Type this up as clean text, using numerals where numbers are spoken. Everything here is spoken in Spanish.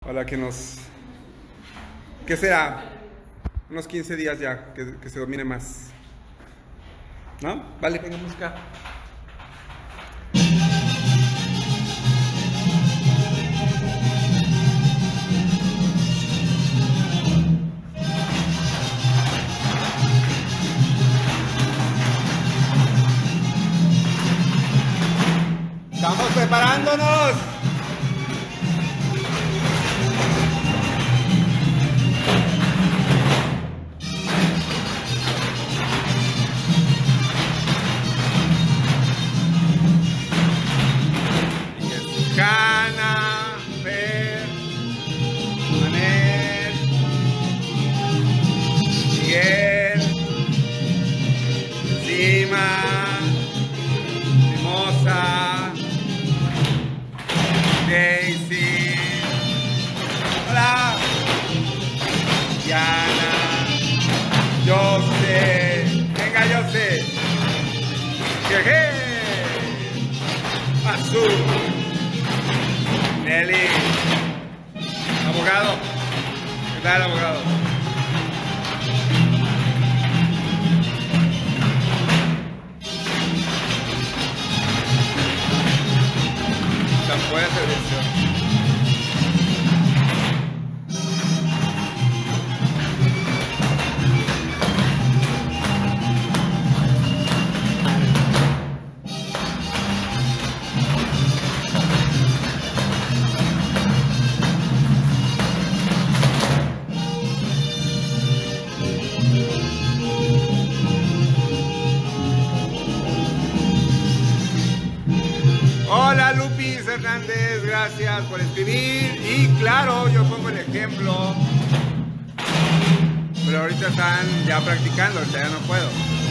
Para que nos... ¿Qué será? Unos 15 días ya, que se domine más. ¿No? Vale, venga, música. Estamos preparándonos. Hanna, Fer, Manet, Miguel, Sima, Mimosa, Daisy, hola, Diana, Jose, venga Jose, jeje, Azul, Nelly, abogado, ¿qué tal abogado? Tan buena servicio. Hola Lupis Hernández, gracias por escribir. Y claro, yo pongo el ejemplo. Pero ahorita están ya practicando, ahorita ya no puedo.